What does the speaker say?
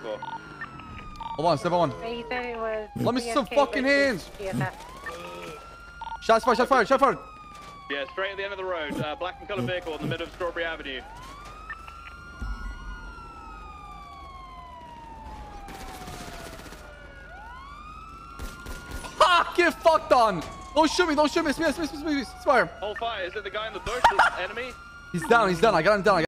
for? Hold on, step on. He said it was. Let me see some BSK fucking versus hands. GSF. Shots fired, shots fired, shots fired. Yeah, straight at the end of the road. Black and colored vehicle in the middle of Strawberry Avenue. Ha! Get fucked on. Don't shoot me, don't shoot me. It's me, it's me, it's me, it's me. It's fire. Hold fire. Is it the guy in the bush? Enemy? He's down, he's down. I got him down.